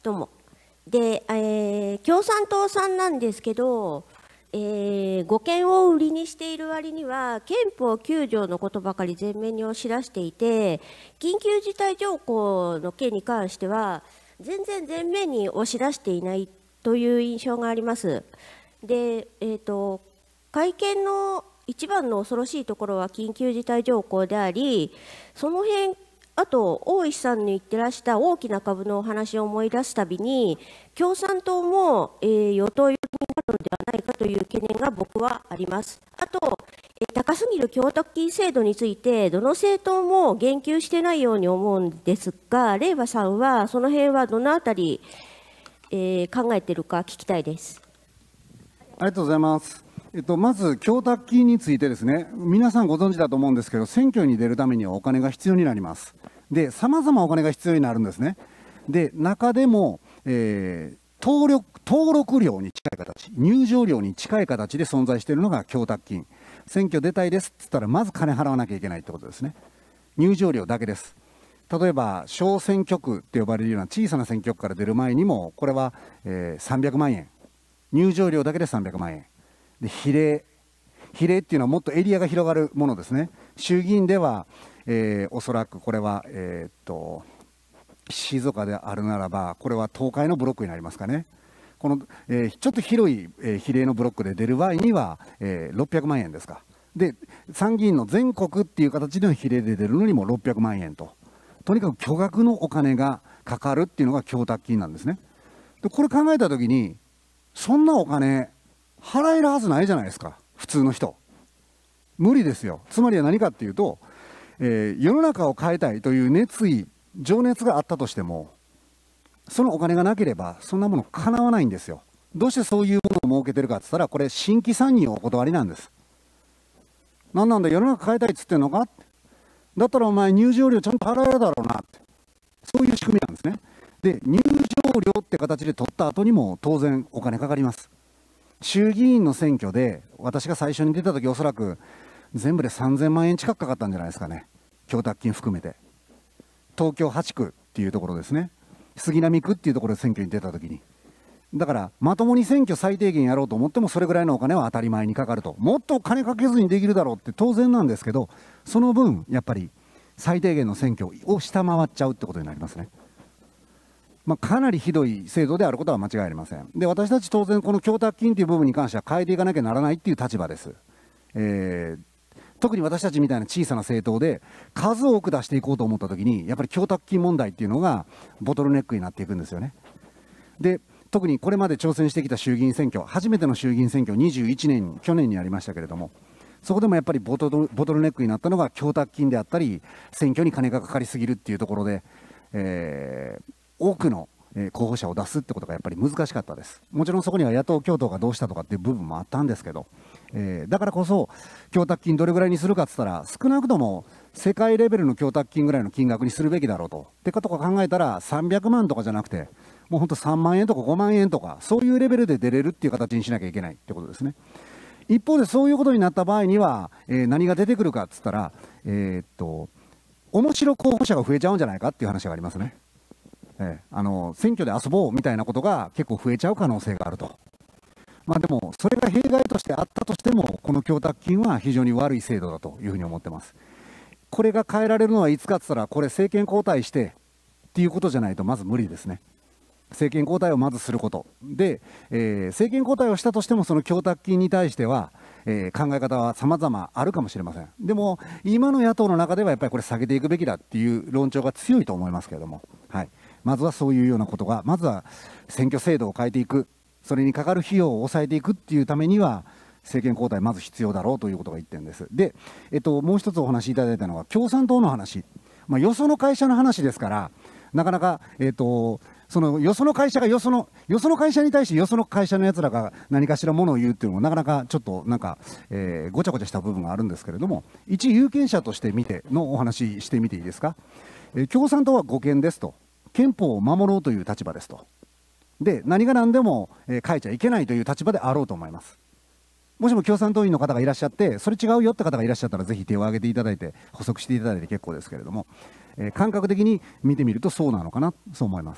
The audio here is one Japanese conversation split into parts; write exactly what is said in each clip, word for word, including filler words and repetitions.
どうも。で、えー共産党さんなんですけど、えー護憲を売りにしている割には、憲法きゅう条のことばかり前面に押し出していて、緊急事態条項の件に関しては、全然前面に押し出していないという印象があります。で、えーと、会見の一番の恐ろしいところは緊急事態条項であり、その辺、あと大石さんの言ってらした大きな株のお話を思い出すたびに、共産党も、えー与党寄りになるのではないかという懸念が僕はあります。あと、えー高すぎる供託金制度について、どの政党も言及してないように思うんですが、れいわさんはその辺はどのあたり、えー考えてるか聞きたいです。 ありがとうございます。えっと、まず、供託金についてですね、皆さんご存知だと思うんですけど、選挙に出るためにはお金が必要になります。で、さまざまお金が必要になるんですね。で、中でも、えー登録登録料に近い形、入場料に近い形で存在しているのが供託金。選挙出たいですって言ったら、まず金払わなきゃいけないってことですね。入場料だけです。例えば、小選挙区って呼ばれるような小さな選挙区から出る前にも、これは、えーさんびゃくまんえん。入場料だけでさんびゃくまんえん。で、比例。比例っていうのはもっとエリアが広がるものですね。衆議院では、えーおそらくこれは、えーっと、静岡であるならば、これは東海のブロックになりますかね。この、えーちょっと広い、えー比例のブロックで出る場合には、えーろっぴゃくまんえんですか。で、参議院の全国っていう形での比例で出るのにもろっぴゃくまんえんと。とにかく巨額のお金がかかるっていうのが供託金なんですね。で、これ考えたときに、そんなお金、払えるはずないじゃないですか、普通の人。無理ですよ。つまりは何かっていうと、えー世の中を変えたいという熱意、情熱があったとしても、そのお金がなければ、そんなもの叶わないんですよ。どうしてそういうものを設けてるかって言ったら、これ、新規参入お断りなんです。なんなんだ、世の中変えたいっつってんのかって。だったらお前、入場料ちゃんと払えるだろうなって。そういう仕組みなんですね。で、入場料って形で取った後にも当然お金かかります。衆議院の選挙で、私が最初に出た時おそらく全部でさんぜんまんえん近くかかったんじゃないですかね。供託金含めて。東京はち区っていうところですね。杉並区っていうところで選挙に出た時に。だから、まともに選挙最低限やろうと思っても、それぐらいのお金は当たり前にかかると。もっと金かけずにできるだろうって当然なんですけど、その分、やっぱり最低限の選挙を下回っちゃうってことになりますね。まあ、かなりひどい制度であることは間違いありません。で、私たち当然この供託金という部分に関しては変えていかなきゃならないっていう立場です。えー特に私たちみたいな小さな政党で数多く出していこうと思ったときに、やっぱり供託金問題っていうのがボトルネックになっていくんですよね。で、特にこれまで挑戦してきた衆議院選挙、初めての衆議院選挙、にじゅういちねん、去年にありましたけれども、そこでもやっぱりボトルボトルネックになったのが供託金であったり、選挙に金がかかりすぎるっていうところで、えー多くのえー候補者を出すってことがやっぱり難しかったです。もちろんそこには野党共闘がどうしたとかっていう部分もあったんですけど、えーだからこそ供託金どれぐらいにするかって言ったら、少なくとも世界レベルの供託金ぐらいの金額にするべきだろうと。ってことを考えたら、さんびゃくまんとかじゃなくて、もう本当さんまんえんとかごまんえんとか、そういうレベルで出れるっていう形にしなきゃいけないってことですね。一方でそういうことになった場合には、えー何が出てくるかって言ったら、えーっと、面白候補者が増えちゃうんじゃないかっていう話がありますね。ええ、あの選挙で遊ぼうみたいなことが結構増えちゃう可能性があると。まあ、でも、それが弊害としてあったとしても、この供託金は非常に悪い制度だというふうに思ってます。これが変えられるのはいつかって言ったら、これ、政権交代してっていうことじゃないと、まず無理ですね。政権交代をまずすることで、えー政権交代をしたとしても、その供託金に対しては、えー考え方はさまざまあるかもしれません。でも、今の野党の中ではやっぱりこれ、下げていくべきだっていう論調が強いと思いますけれども、はい、まずはそういうようなことが、まずは選挙制度を変えていく、それにかかる費用を抑えていくっていうためには、政権交代、まず必要だろうということがいってんです。で、えっと、もう一つお話しいただいたのは、共産党の話、まあ、よその会社の話ですから、なかなか、えっと、そのよその会社がよその、よその会社に対してよその会社のやつらが何かしらものを言うっていうのも、なかなかちょっとなんか、えーごちゃごちゃした部分があるんですけれども、一有権者として見てのお話してみていいですか。えー共産党は護憲ですと、憲法を守ろうという立場ですと。で、何が何でも、えー変えちゃいけないという立場であろうと思います。もしも共産党員の方がいらっしゃって、それ違うよって方がいらっしゃったら、ぜひ手を挙げていただいて、補足していただいて結構ですけれども、えー感覚的に見てみるとそうなのかな、そう思います。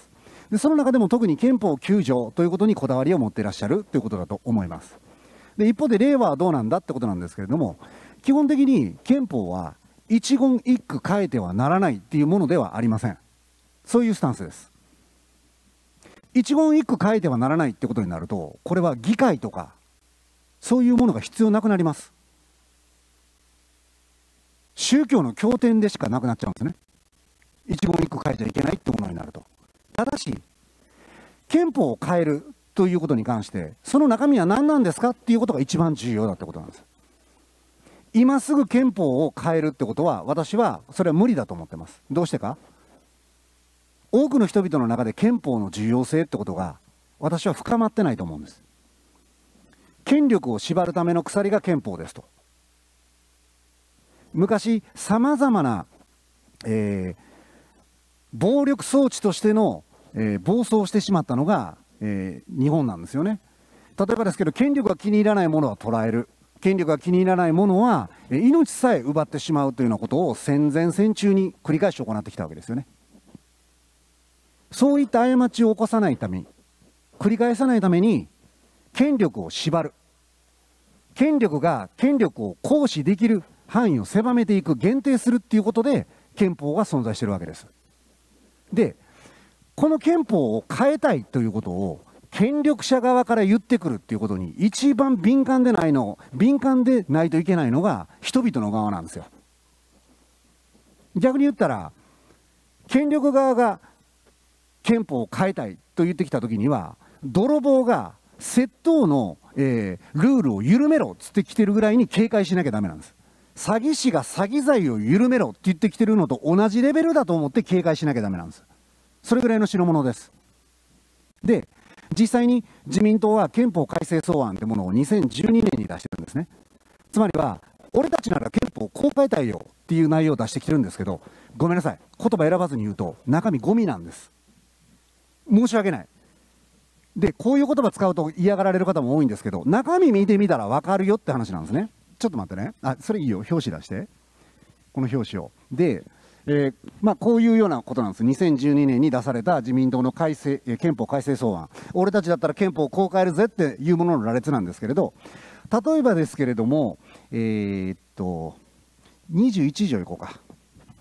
でその中でも特に憲法きゅう条ということにこだわりを持っていらっしゃるということだと思います。で一方で令和はどうなんだってことなんですけれども、基本的に憲法は一言一句変えてはならないっていうものではありません。そういうスタンスです。一言一句変えてはならないってことになると、これは議会とかそういうものが必要なくなります。宗教の経典でしかなくなっちゃうんですね。一言一句変えちゃいけないってものになると。ただし憲法を変えるということに関して、その中身は何なんですかっていうことが一番重要だってことなんです。今すぐ憲法を変えるってことは、私はそれは無理だと思ってます。どうしてか、多くの人々の中で憲法の重要性ってことが私は深まってないと思うんです。権力を縛るための鎖が憲法ですと。昔さまざまな、えー、暴力装置としての、えー、暴走をしてしまったのが、えー、日本なんですよね。例えばですけど、権力が気に入らないものは捕らえる、権力が気に入らないものは、えー、命さえ奪ってしまうというようなことを戦前戦中に繰り返し行ってきたわけですよね。そういった過ちを起こさないために、繰り返さないために権力を縛る、権力が権力を行使できる範囲を狭めていく、限定するっていうことで憲法が存在しているわけです。でこの憲法を変えたいということを権力者側から言ってくるっていうことに一番敏感でないの敏感でないといけないのが人々の側なんですよ。逆に言ったら、権力側が憲法を変えたいと言ってきたときには、泥棒が窃盗の、えー、ルールを緩めろっつってきてるぐらいに警戒しなきゃダメなんです。詐欺師が詐欺罪を緩めろって言ってきてるのと同じレベルだと思って警戒しなきゃダメなんです。それぐらいの代物です。で実際に自民党は憲法改正草案というものをにせんじゅうにねんに出してるんですね。つまりは、俺たちなら憲法をこう変えたいよっていう内容を出してきてるんですけど、ごめんなさい、言葉選ばずに言うと中身ゴミなんです。申し訳ない。でこういう言葉使うと嫌がられる方も多いんですけど、中身見てみたら分かるよって話なんですね。ちょっと待ってね、あそれいいよ、表紙出して、この表紙を。で、えーまあ、こういうようなことなんです。にせんじゅうにねんに出された自民党の改正、えー、憲法改正草案、俺たちだったら憲法をこう変えるぜっていうものの羅列なんですけれど、例えばですけれども、えー、っとにじゅういち条いこうか。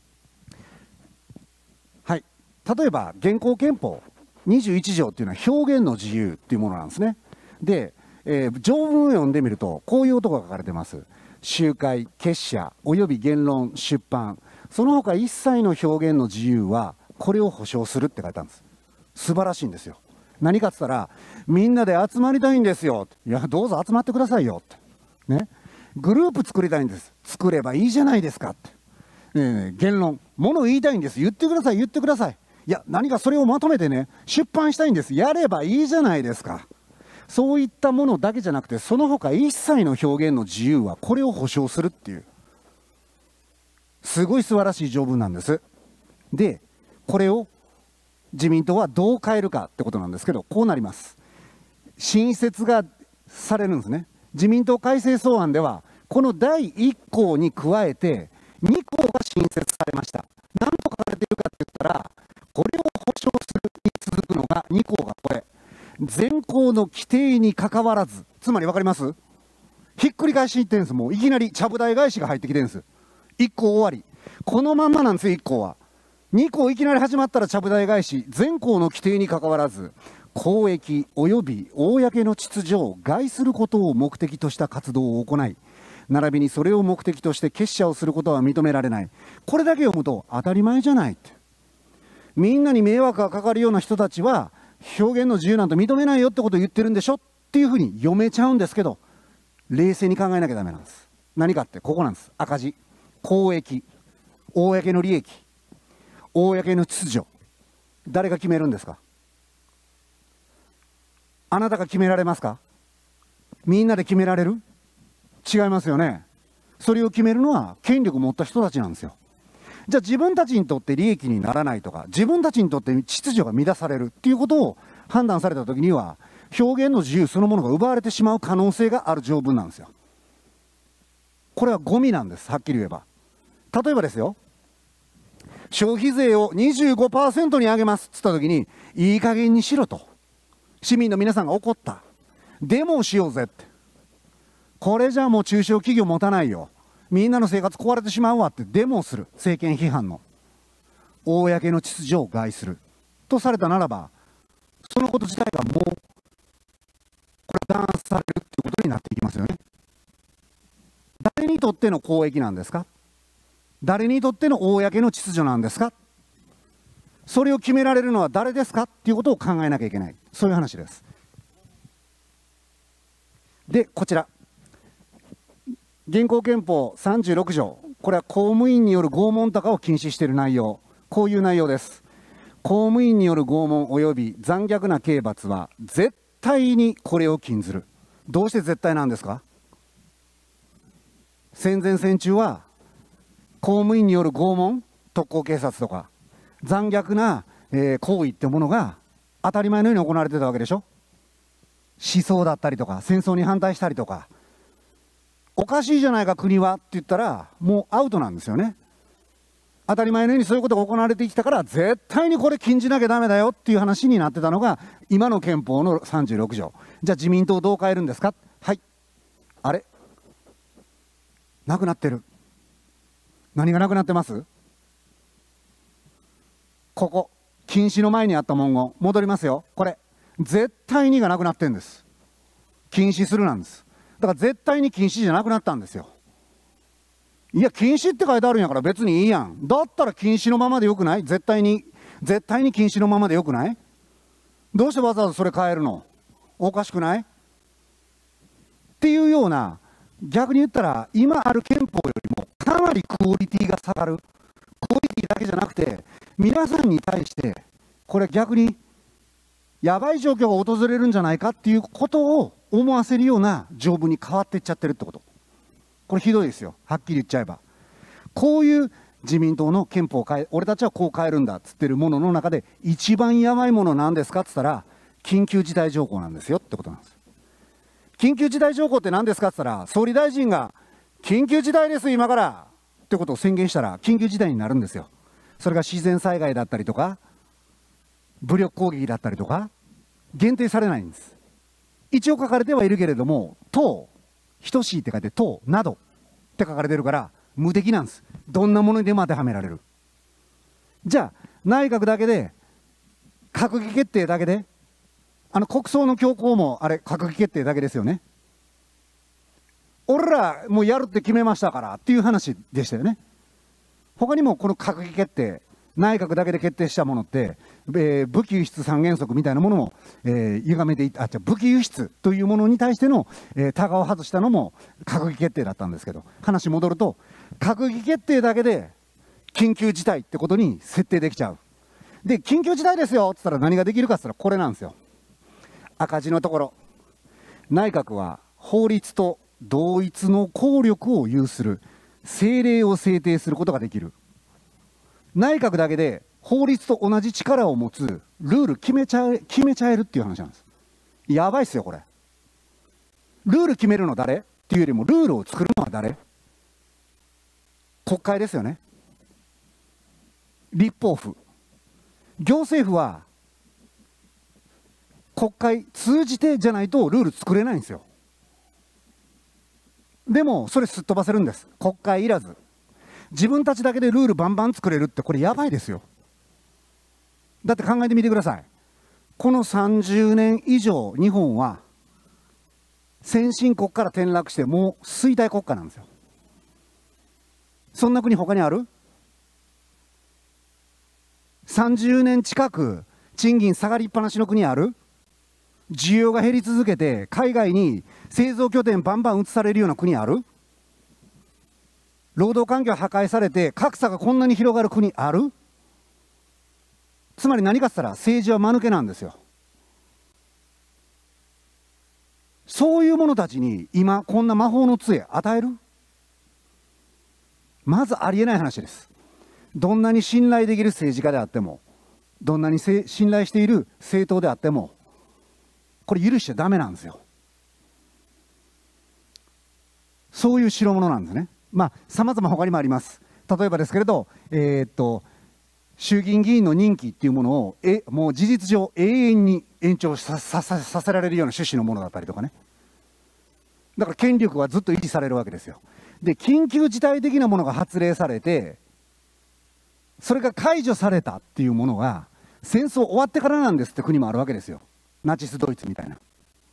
はい、例えば現行憲法にじゅういち条っていうのは表現の自由っていうものなんですね。で、えー、条文を読んでみるとこういうことが書かれてます。集会、結社および言論、出版、その他一切の表現の自由はこれを保障するって書いてあるんです。素晴らしいんですよ。何かっつったら、みんなで集まりたいんですよ。いやどうぞ集まってくださいよってね。グループ作りたいんです。作ればいいじゃないですかって、えー、言論、もの言いたいんです。言ってください言ってください。いや何かそれをまとめてね出版したいんです。やればいいじゃないですか。そういったものだけじゃなくて、その他一切の表現の自由はこれを保障するっていう、すごい素晴らしい条文なんです。でこれを自民党はどう変えるかってことなんですけど、こうなります。新設がされるんですね。自民党改正草案ではこのだいいっ項に加えてに項が新設されました。何と書かれているかって言ったら、これを保障するに続くのがに項がこれ、現行の規定にかかわらず、つまり分かります？ひっくり返しにいってるんです。もういきなりちゃぶ台返しが入ってきてるんです。いっ項終わり、このまんまなんですよ。いっ項はに項いきなり始まったらちゃぶ台返し、現行の規定にかかわらず公益および公の秩序を害することを目的とした活動を行い、並びにそれを目的として結社をすることは認められない。これだけ読むと当たり前じゃないって、みんなに迷惑がかかるような人たちは表現の自由なんて認めないよってことを言ってるんでしょっていうふうに読めちゃうんですけど、冷静に考えなきゃダメなんです。何かってここなんです。赤字、公益、公の利益、公の秩序、誰が決めるんですか？あなたが決められますか？みんなで決められる？違いますよね。それを決めるのは権力を持った人たちなんですよ。じゃあ自分たちにとって利益にならないとか、自分たちにとって秩序が乱されるっていうことを判断されたときには、表現の自由そのものが奪われてしまう可能性がある条文なんですよ。これはゴミなんです。はっきり言えば。例えばですよ、 消費税を にじゅうごパーセント に上げますっつった時に、いい加減にしろと市民の皆さんが怒った。デモをしようぜって。これじゃあもう中小企業持たないよ、みんなの生活壊れてしまうわってデモをする。政権批判の公の秩序を害するとされたならば、そのこと自体がもうこれ弾圧されるっていうことになっていきますよね。誰にとっての公益なんですか、誰にとっての公の秩序なんですか、それを決められるのは誰ですかっていうことを考えなきゃいけない、そういう話です。でこちら現行憲法さんじゅうろく条、これは公務員による拷問とかを禁止している内容、こういう内容です。公務員による拷問及び残虐な刑罰は絶対にこれを禁ずる。どうして絶対なんですか。戦前戦中は公務員による拷問、特攻警察とか残虐な、えー、行為ってものが当たり前のように行われてたわけでしょ。思想だったりとか戦争に反対したりとか、おかしいじゃないか国はって言ったらもうアウトなんですよね。当たり前のようにそういうことが行われてきたから、絶対にこれ禁じなきゃダメだよっていう話になってたのが今の憲法のさんじゅうろく条。じゃあ自民党どう変えるんですか。はい、あれなくなってる。何がなくなってます。ここ禁止の前にあった文言戻りますよ。これ絶対にがなくなってるんです。禁止するなんです。だから絶対に禁止じゃなくなったんですよ。いや禁止って書いてあるんやから別にいいやん。だったら禁止のままでよくない。絶対に絶対に禁止のままでよくない。どうしてわざわざそれ変えるの。おかしくない。っていうような、逆に言ったら今ある憲法よりもかなりクオリティが下がる。クオリティだけじゃなくて皆さんに対してこれ逆にやばい状況が訪れるんじゃないかっていうことを思わせるような条文に変わっていっちゃってるってこと。これひどいですよ、はっきり言っちゃえば。こういう自民党の憲法を変え、俺たちはこう変えるんだっつってるものの中で一番やばいものなんですかっつったら緊急事態条項なんですよってことなんです。緊急事態条項って何ですかっつったら、総理大臣が緊急事態です今からってことを宣言したら緊急事態になるんですよ。それが自然災害だったりとか武力攻撃だったりとか限定されないんです。一応書かれてはいるけれども、等等しいって書いて等などって書かれてるから無敵なんです。どんなものにでも当てはめられる。じゃあ内閣だけで閣議決定だけで、あの国葬の強行もあれ閣議決定だけですよね。俺らもうやるって決めましたからっていう話でしたよね。他にもこの閣議決定、内閣だけで決定したものって、えー、武器輸出三原則みたいなものも、えー、歪めていった。あ、じゃ武器輸出というものに対しての、えー、タガを外したのも閣議決定だったんですけど、話戻ると閣議決定だけで緊急事態ってことに設定できちゃう。で緊急事態ですよっつったら何ができるかっつったらこれなんですよ。赤字のところ、内閣は法律と同一の効力を有する政令を制定することができる。内閣だけで法律と同じ力を持つルール決めちゃえ、決めちゃえるっていう話なんです。やばいっすよこれ。ルール決めるの誰っていうよりもルールを作るのは誰。国会ですよね。立法府、行政府は国会通じてじゃないとルール作れないんですよ。でもそれすっ飛ばせるんです。国会いらず自分たちだけでルールバンバン作れるって、これやばいですよ。だって考えてみてください。このさんじゅうねん以上日本は先進国から転落してもう衰退国家なんですよ。そんな国他にある？さんじゅうねん近く賃金下がりっぱなしの国ある？需要が減り続けて海外に製造拠点バンバン移されるような国ある？労働環境破壊されて格差がこんなに広がる国ある？つまり何かっつったら政治は間抜けなんですよ。そういう者たちに今こんな魔法の杖与える？まずありえない話です。どんなに信頼できる政治家であっても、どんなに信頼している政党であっても、これ許しちゃダメなんですよ。そういう代物なんですね。まあさまざま他にもあります。例えばですけれど、えー、っと衆議院議員の任期っていうものをえもう事実上永遠に延長ささささせられるような趣旨のものだったりとかね。だから権力はずっと維持されるわけですよ。で、緊急事態的なものが発令されて、それが解除されたっていうものが戦争終わってからなんですって国もあるわけですよ。ナチスドイツみたいな。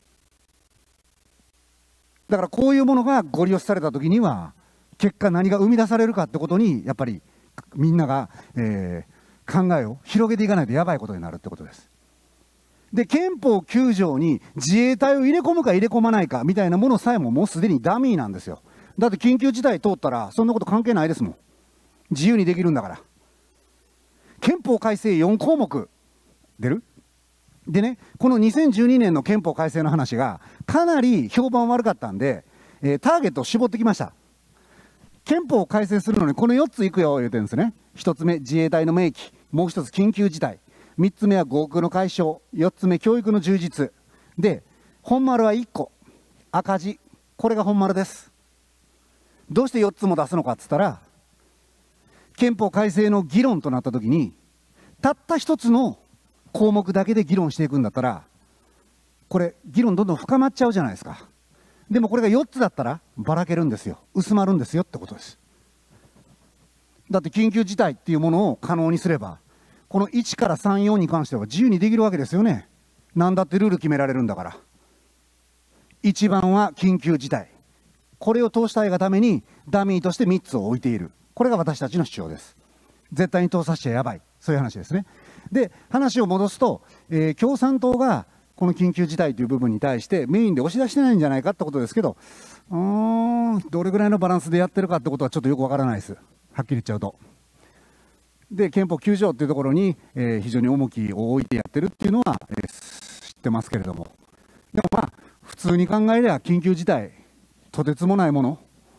だからこういうものがご利用された時には結果何が生み出されるかってことにやっぱりみんなが、えー、考えを広げていかないとやばいことになるってことです。で、憲法きゅう条に自衛隊を入れ込むか入れ込まないかみたいなものさえももうすでにダミーなんですよ。だって緊急事態通ったらそんなこと関係ないですもん。自由にできるんだから。憲法改正よん項目出るでね、このにせんじゅうにねんの憲法改正の話がかなり評判悪かったんで、えー、ターゲットを絞ってきました。憲法を改正するのにこのよっついくよ言うてるんですね。ひとつめ自衛隊の明記、もうひとつ緊急事態、みっつめは合区の解消、よっつめ教育の充実で、本丸はいっこ赤字、これが本丸です。どうしてよっつも出すのかっつったら、憲法改正の議論となった時にたったひとつの項目だけで議論していくんだったら、これ議論どんどん深まっちゃうじゃないですか。でもこれがよっつだったらばらけるんですよ、薄まるんですよってことです。だって緊急事態っていうものを可能にすれば、このいちからさん、よんに関しては自由にできるわけですよね。何だってルール決められるんだから。いちばんは緊急事態、これを通したいがためにダミーとしてみっつを置いている、これが私たちの主張です。絶対に通させちゃやばい、そういう話ですね。で、話を戻すと、えー、共産党がこの緊急事態という部分に対してメインで押し出してないんじゃないかってことですけど、うーん、どれぐらいのバランスでやってるかってことはちょっとよくわからないです、はっきり言っちゃうと。で、憲法きゅう条っていうところに、えー、非常に重きを置いてやってるっていうのは、えー、知ってますけれども、でもまあ普通に考えれば緊急事態、とてつもないもの、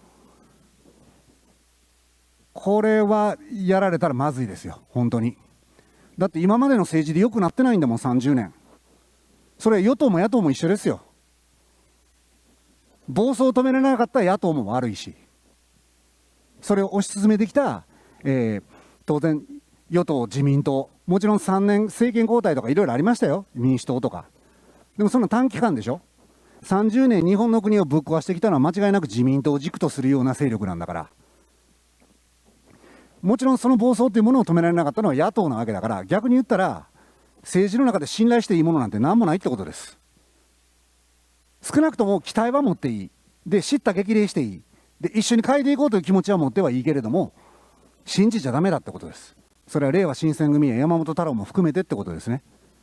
これはやられたらまずいですよ、本当に。だって今までの政治で良くなってないんだもん、さんじゅうねん。それ与党も野党も一緒ですよ。暴走を止められなかったら野党も悪いし、それを推し進めてきた、えー、当然与党自民党、もちろんさんねん政権交代とかいろいろありましたよ、民主党とか。でもその短期間でしょ。さんじゅうねん日本の国をぶっ壊してきたのは間違いなく自民党を軸とするような勢力なんだから。もちろんその暴走というものを止められなかったのは野党なわけだから、逆に言ったら政治の中で信頼していいものなんて何もないってことです。少なくとも期待は持っていい、で叱咤激励していい、で一緒に変えていこうという気持ちは持ってはいいけれども、信じちゃダメだってことです。それはれいわ新選組や山本太郎も含めてってことですね。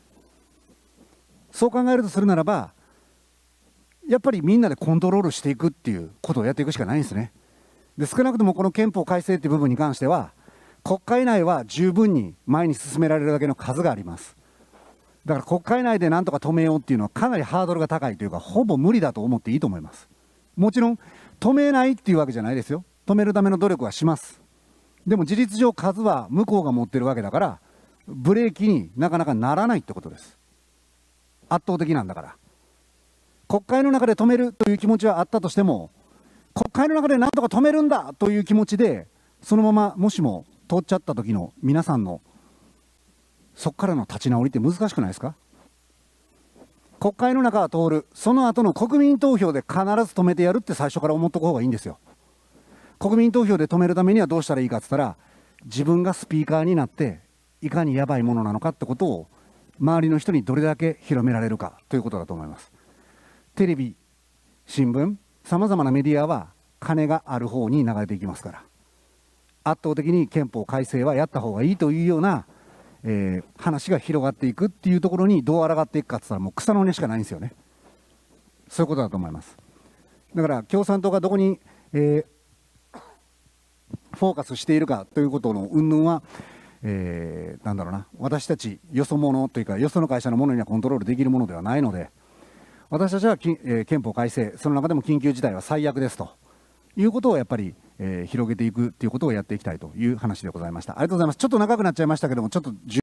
そう考えるとするならば、やっぱりみんなでコントロールしていくっていうことをやっていくしかないんですね。で、少なくともこの憲法改正っていう部分に関しては、国会内は十分に前に進められるだけの数があります。だから国会内でなんとか止めようっていうのはかなりハードルが高いというか、ほぼ無理だと思っていいと思います。もちろん止めないっていうわけじゃないですよ。止めるための努力はします。でも事実上数は向こうが持ってるわけだから、ブレーキになかなかならないってことです。圧倒的なんだから。国会の中で止めるという気持ちはあったとしても、国会の中でなんとか止めるんだという気持ちでそのままもしも通っちゃった時の皆さんのそこからの立ち直りって難しくないですか。国会の中は通る、その後の国民投票で必ず止めてやるって最初から思っとく方がいいんですよ。国民投票で止めるためにはどうしたらいいかって言ったら、自分がスピーカーになっていかにやばいものなのかってことを周りの人にどれだけ広められるかということだと思います。テレビ、新聞、さまざまなメディアは金がある方に流れていきますから、圧倒的に憲法改正はやった方がいいというような、えー、話が広がっていくっていうところにどう抗っていくかって言ったら、もう草の根しかないんですよね。そういうことだと思います。だから共産党がどこに、えー、フォーカスしているかということの云々は、えー、なんだろうな、私たちよそ者というかよその会社のものにはコントロールできるものではないので、私たちはき、えー、憲法改正、その中でも緊急事態は最悪ですということをやっぱり、えー、広げていくということをやっていきたいという話でございました。ありがとうございます。ちょっと長くなっちゃいましたけども、ちょっと